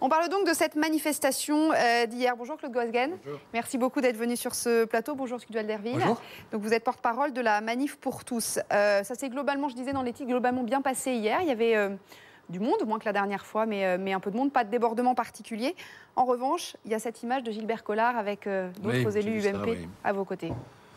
On parle donc de cette manifestation d'hier. Bonjour Claude Goasguen. Bonjour. Merci beaucoup d'être venu sur ce plateau. Bonjour Sylvain Alderville. Bonjour. Donc vous êtes porte-parole de la Manif pour tous. Ça s'est globalement, je disais dans les titres, globalement bien passé hier. Il y avait du monde, moins que la dernière fois, mais un peu de monde, pas de débordement particulier. En revanche, il y a cette image de Gilbert Collard avec d'autres élus UMP à vos côtés.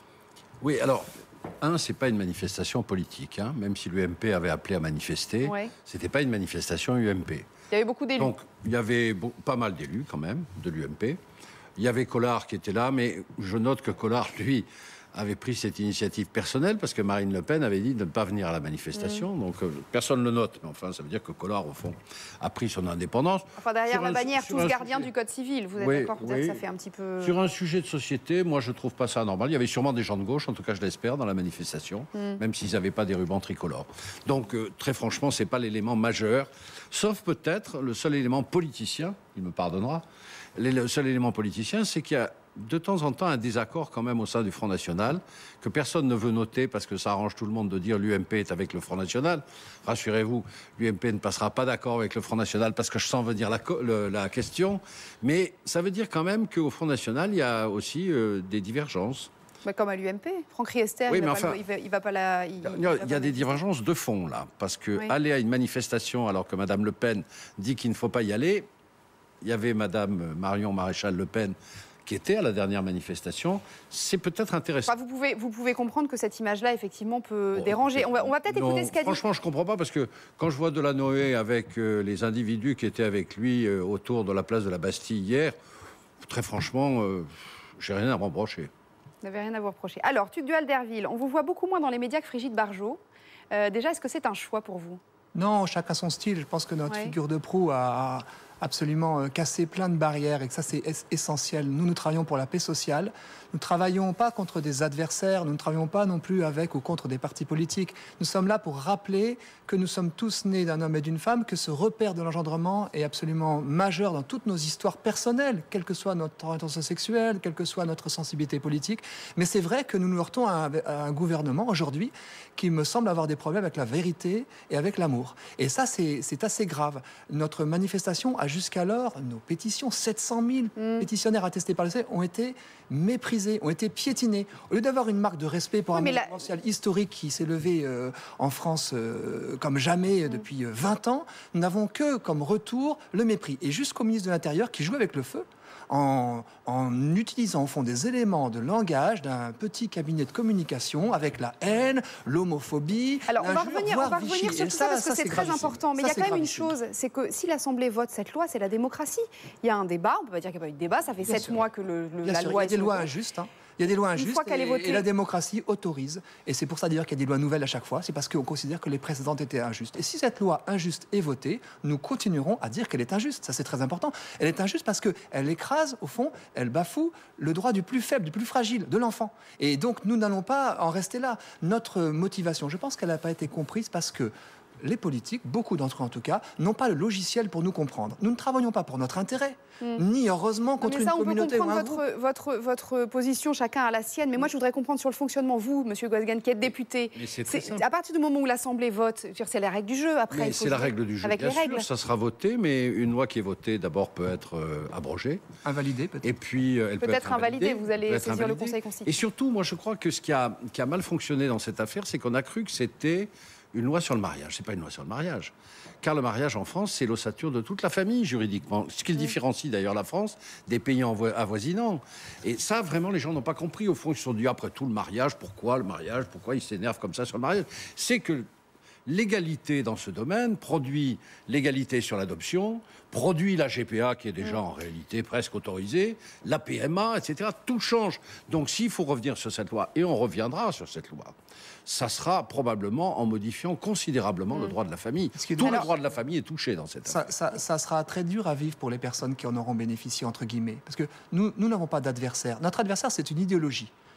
Oui, alors, c'est pas une manifestation politique, hein, même si l'UMP avait appelé à manifester, c'était pas une manifestation UMP. Il y avait beaucoup d'élus. Donc, il y avait pas mal d'élus, quand même, de l'UMP. Il y avait Collard qui était là, mais je note que Collard, lui, avait pris cette initiative personnelle parce que Marine Le Pen avait dit de ne pas venir à la manifestation. Donc, personne ne le note. Mais enfin, ça veut dire que Collard, au fond, a pris son indépendance. Enfin, derrière la bannière, tous gardiens du Code civil. Vous êtes d'accord? Peut-être que ça fait un petit peu... Sur un sujet de société, moi, je ne trouve pas ça normal. Il y avait sûrement des gens de gauche, en tout cas, je l'espère, dans la manifestation, même s'ils n'avaient pas des rubans tricolores. Donc, très franchement, ce n'est pas l'élément majeur. Sauf peut-être le seul élément politicien, il me pardonnera, le seul élément politicien, c'est qu'il y a de temps en temps un désaccord quand même au sein du Front National, que personne ne veut noter parce que ça arrange tout le monde de dire l'UMP est avec le Front National. Rassurez-vous, l'UMP ne passera pas d'accord avec le Front National parce que je sens venir la question. Mais ça veut dire quand même qu'au Front National, il y a aussi des divergences. Mais comme à l'UMP, Franck Riester, oui, il va pas la... Il y a des divergences de fond, là. Parce que aller à une manifestation alors que Mme Le Pen dit qu'il ne faut pas y aller, il y avait Mme Marion Maréchal Le Pen qui était à la dernière manifestation, c'est peut-être intéressant. Enfin, vous pouvez comprendre que cette image-là, effectivement, peut déranger. On va peut-être écouter ce qu'a dit. Franchement, je ne comprends pas, parce que quand je vois Delanoë avec les individus qui étaient avec lui autour de la place de la Bastille hier, très franchement, j'ai rien à me reprocher. Vous n'avez rien à vous reprocher. Alors, Tuc Alderville, on vous voit beaucoup moins dans les médias que Frigide Barjot. Déjà, est-ce que c'est un choix pour vous? Non, chacun son style. Je pense que notre figure de proue a absolument cassé plein de barrières et que ça, c'est essentiel. Nous travaillons pour la paix sociale. Nous ne travaillons pas contre des adversaires, nous ne travaillons pas non plus avec ou contre des partis politiques. Nous sommes là pour rappeler que nous sommes tous nés d'un homme et d'une femme, que ce repère de l'engendrement est absolument majeur dans toutes nos histoires personnelles, quelle que soit notre orientation sexuelle, quelle que soit notre sensibilité politique. Mais c'est vrai que nous nous heurtons à un gouvernement aujourd'hui qui me semble avoir des problèmes avec la vérité et avec l'amour. Et ça, c'est assez grave. Notre manifestation a jusqu'alors, nos pétitions, 700 000 pétitionnaires attestés par le CE, ont été méprisés, ont été piétinés. Au lieu d'avoir une marque de respect pour un mouvement social historique qui s'est levé en France comme jamais depuis 20 ans, nous n'avons que comme retour le mépris. Et jusqu'au ministre de l'Intérieur qui joue avec le feu en utilisant au fond des éléments de langage d'un petit cabinet de communication avec la haine, l'homophobie. Alors on va revenir sur tout ça parce que c'est très important. Mais il y a quand même une chose, c'est que si l'Assemblée vote cette loi, c'est la démocratie. Il y a un débat, on ne peut pas dire qu'il n'y a pas eu de débat, ça fait 7 mois que la loi est... Il y a des lois injustes, hein. Il y a des lois injustes et la démocratie autorise. Et c'est pour ça d'ailleurs qu'il y a des lois nouvelles à chaque fois. C'est parce qu'on considère que les précédentes étaient injustes. Et si cette loi injuste est votée, nous continuerons à dire qu'elle est injuste. Ça, c'est très important. Elle est injuste parce qu'elle écrase, au fond, elle bafoue le droit du plus faible, du plus fragile, de l'enfant. Et donc, nous n'allons pas en rester là. Notre motivation, je pense qu'elle n'a pas été comprise parce que les politiques, beaucoup d'entre eux en tout cas, n'ont pas le logiciel pour nous comprendre. Nous ne travaillons pas pour notre intérêt, ni heureusement contre une communauté ou un groupe. Votre position, chacun a la sienne. Mais moi, je voudrais comprendre sur le fonctionnement, vous, Monsieur Goasguen, qui êtes député. À partir du moment où l'Assemblée vote, c'est la règle du jeu. Après, c'est la règle du jeu. Bien sûr, ça sera voté, mais une loi qui est votée, d'abord, peut être abrogée. Invalidée, peut-être. Et puis, elle peut être invalidée. Vous allez saisir le Conseil constitutionnel. Et surtout, moi, je crois que ce qui a mal fonctionné dans cette affaire, c'est qu'on a cru que c'était une loi sur le mariage. C'est pas une loi sur le mariage. Car le mariage en France, c'est l'ossature de toute la famille, juridiquement. Ce qui différencie d'ailleurs la France des pays avoisinants. Et ça, vraiment, les gens n'ont pas compris. Au fond, ils se sont dit, après tout, le mariage, pourquoi ils s'énervent comme ça sur le mariage? C'est que l'égalité dans ce domaine produit l'égalité sur l'adoption, produit la GPA qui est déjà en réalité presque autorisée, la PMA, etc. Tout change. Donc s'il faut revenir sur cette loi, et on reviendra sur cette loi, ça sera probablement en modifiant considérablement le droit de la famille. Tout le droit de la famille est touché dans cette affaire. Ça sera très dur à vivre pour les personnes qui en auront bénéficié, entre guillemets. Parce que nous n'avons pas d'adversaire. Notre adversaire, c'est une idéologie.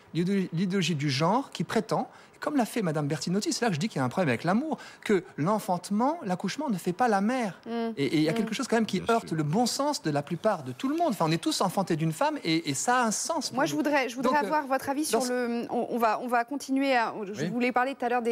l'idéologie du genre qui prétend, comme l'a fait Madame Bertinotti, c'est là que je dis qu'il y a un problème avec l'amour, que l'enfantement, l'accouchement ne fait pas la mère. Et il y a quelque chose quand même qui heurte le bon sens de la plupart de tout le monde. Enfin, on est tous enfantés d'une femme et ça a un sens. Moi, je voudrais avoir votre avis sur le... On va continuer à... Je voulais parler tout à l'heure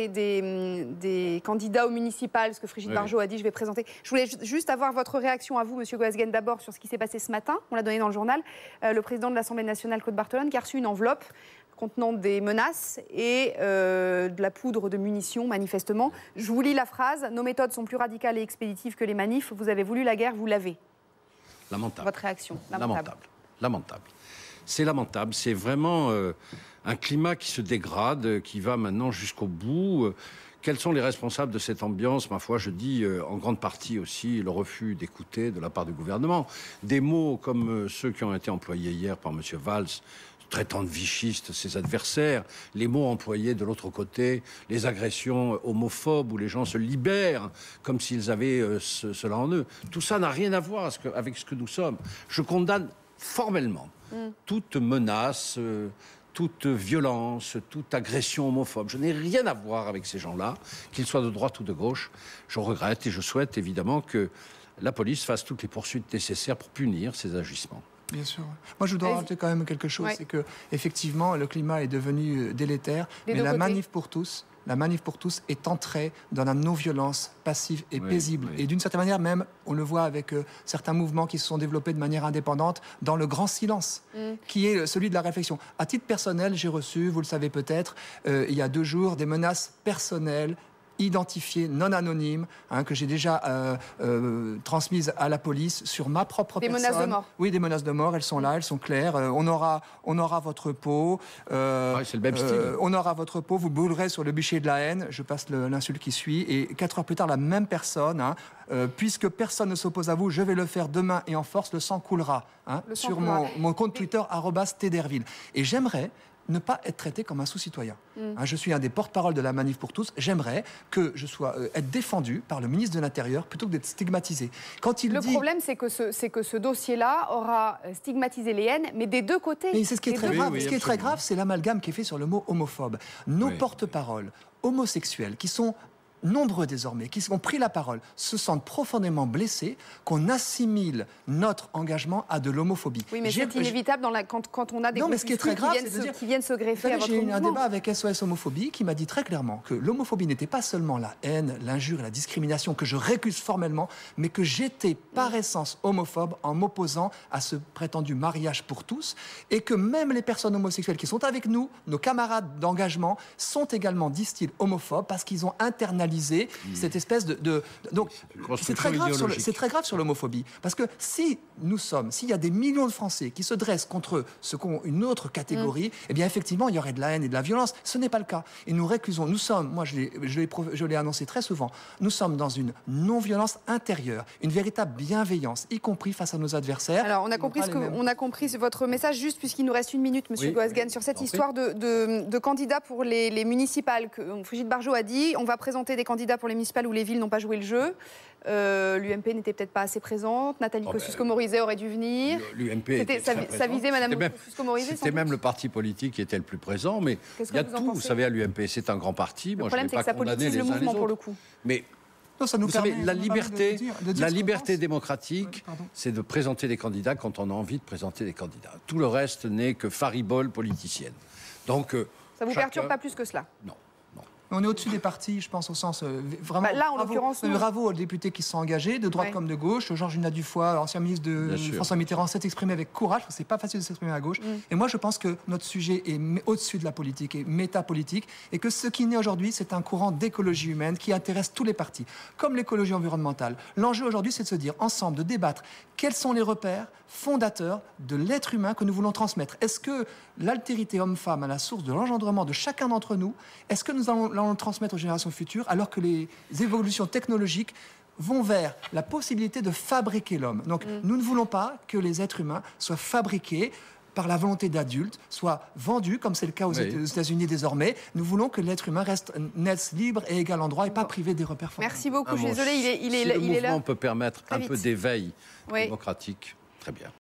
des candidats aux municipales, ce que Brigitte Bardot a dit, je vais présenter. Je voulais juste avoir votre réaction à vous, Monsieur Goasguen, d'abord sur ce qui s'est passé ce matin. On l'a donné dans le journal. Le président de l'Assemblée nationale, Claude Barthelone, qui a reçu une enveloppe contenant des menaces et de la poudre de munitions, manifestement. Je vous lis la phrase. « Nos méthodes sont plus radicales et expéditives que les manifs. Vous avez voulu la guerre, vous l'avez. » Lamentable. Votre réaction? Lamentable. C'est lamentable. C'est vraiment un climat qui se dégrade, qui va maintenant jusqu'au bout. Quels sont les responsables de cette ambiance? Ma foi, je dis en grande partie aussi le refus d'écouter de la part du gouvernement. Des mots comme ceux qui ont été employés hier par M. Valls, traitant de vichistes ses adversaires, les mots employés de l'autre côté, les agressions homophobes où les gens se libèrent comme s'ils avaient cela en eux. Tout ça n'a rien à voir avec ce que nous sommes. Je condamne formellement toute menace, toute violence, toute agression homophobe. Je n'ai rien à voir avec ces gens-là, qu'ils soient de droite ou de gauche. Je regrette et je souhaite évidemment que la police fasse toutes les poursuites nécessaires pour punir ces agissements. Bien sûr. Moi, je dois rajouter quand même quelque chose, c'est que effectivement, le climat est devenu délétère, mais la manif pour tous est entrée dans la non-violence passive et paisible. Et d'une certaine manière, même, on le voit avec certains mouvements qui se sont développés de manière indépendante, dans le grand silence, qui est celui de la réflexion. À titre personnel, j'ai reçu, vous le savez peut-être, il y a 2 jours, des menaces personnelles, identifiées, non anonymes, que j'ai déjà transmises à la police sur ma propre personne. Des menaces de mort? Oui, des menaces de mort, elles sont là, elles sont claires. On aura votre peau. C'est le même style. On aura votre peau, vous brûlerez sur le bûcher de la haine. Je passe l'insulte qui suit. Et 4 heures plus tard, la même personne, puisque personne ne s'oppose à vous, je vais le faire demain et en force, le sang coulera. Sur mon compte Twitter, @Tederville. Et j'aimerais ne pas être traité comme un sous-citoyen. Je suis un des porte-parole de la Manif pour tous. J'aimerais que je sois être défendu par le ministre de l'Intérieur plutôt que d'être stigmatisé. Le problème, c'est que ce dossier-là aura stigmatisé les haines, mais des deux côtés. Mais c'est ce qui est très grave. Ce qui est très grave, c'est l'amalgame qui est fait sur le mot homophobe. Nos porte-paroles homosexuels, qui sont nombreux désormais, qui ont pris la parole, se sentent profondément blessés qu'on assimile notre engagement à de l'homophobie. Oui, mais c'est inévitable quand on a des qui viennent se greffer à votre mouvement. J'ai eu un débat avec SOS Homophobie qui m'a dit très clairement que l'homophobie n'était pas seulement la haine, l'injure et la discrimination que je récuse formellement, mais que j'étais par essence homophobe en m'opposant à ce prétendu mariage pour tous, et que même les personnes homosexuelles qui sont avec nous, nos camarades d'engagement, sont également, disent-ils, homophobes parce qu'ils ont internalisé cette espèce de... Donc, c'est très grave sur l'homophobie. Parce que s'il y a des millions de Français qui se dressent contre ce qu'ont une autre catégorie, eh bien, effectivement, il y aurait de la haine et de la violence. Ce n'est pas le cas. Et nous récusons, moi, je l'ai annoncé très souvent, nous sommes dans une non-violence intérieure, une véritable bienveillance, y compris face à nos adversaires. Alors, on a compris votre message, juste puisqu'il nous reste 1 minute, Monsieur Goasguen, sur cette histoire de candidats pour les municipales. Brigitte Bardot a dit, on va présenter des candidats pour les municipales où les villes n'ont pas joué le jeu. L'UMP n'était peut-être pas assez présente. Nathalie Kosciusko-Morizet aurait dû venir. L'UMP ça visait Madame Kosciusko-Morizet. C'était même le parti politique qui était le plus présent, mais il y a tout. Vous savez, à l'UMP, c'est un grand parti. Le problème, c'est que ça politise le mouvement pour le coup. Mais vous savez, la liberté démocratique, c'est de présenter des candidats quand on a envie de présenter des candidats. Tout le reste n'est que faribole politicienne. Donc, ça vous perturbe pas plus que cela? Non. On est au-dessus des partis, je pense, au sens vraiment. Là, en l'occurrence, bravo aux députés qui se sont engagés, de droite comme de gauche. Georges Dufoy, ancien ministre de François Mitterrand, s'est exprimé avec courage, parce que c'est pas facile de s'exprimer à gauche. Et moi, je pense que notre sujet est au-dessus de la politique, et métapolitique, et que ce qui naît aujourd'hui, c'est un courant d'écologie humaine qui intéresse tous les partis, comme l'écologie environnementale. L'enjeu aujourd'hui, c'est de se dire ensemble, de débattre quels sont les repères fondateurs de l'être humain que nous voulons transmettre. Est-ce que l'altérité homme-femme à la source de l'engendrement de chacun d'entre nous, est-ce que nous allons le transmettre aux générations futures alors que les évolutions technologiques vont vers la possibilité de fabriquer l'homme. Donc nous ne voulons pas que les êtres humains soient fabriqués par la volonté d'adultes, soient vendus, comme c'est le cas aux États-Unis désormais. Nous voulons que l'être humain naisse libre et égal en droit et pas privé des repères fondamentaux. Merci beaucoup. Je suis désolée, il est là. Si le mouvement peut permettre un peu d'éveil démocratique, très bien.